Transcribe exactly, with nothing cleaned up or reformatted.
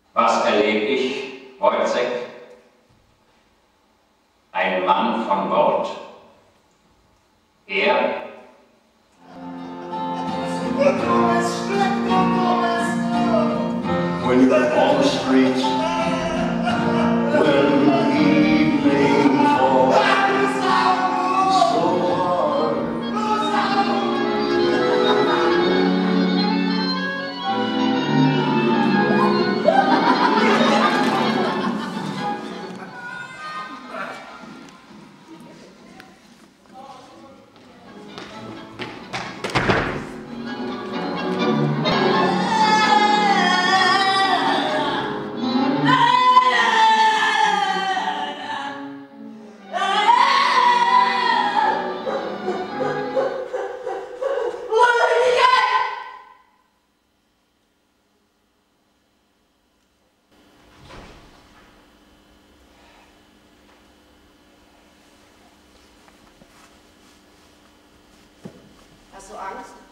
Was erlebe ich, Wojciech? Ein Mann von Wort. Er when you're on the streets, when the evening falls so hard. Hast du Angst?